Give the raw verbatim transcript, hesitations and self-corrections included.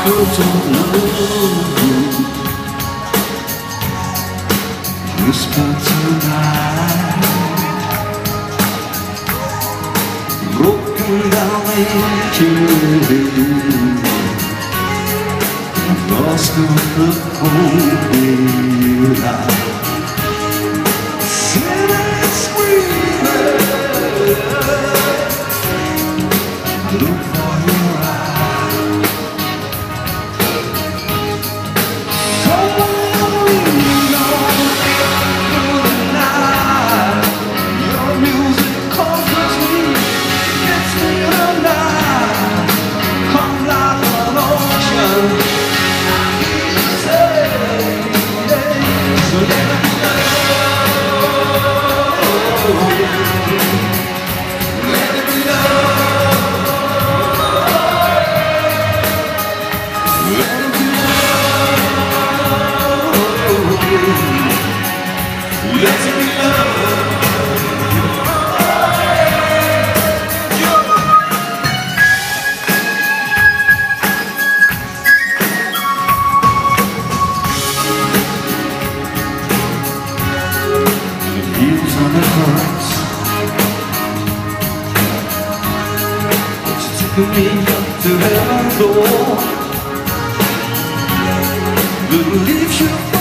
words of love whisper tonight, broken down angel, lost in the cold daylight. Silent screaming, look for your eyes. Someone knows through the night, your music comforts me, gets me tonight. Come like an ocean, say, so let me know. Let it be love. Let it be love. Let it be love. The views on the currents, taking me up to heaven's door. The leaves you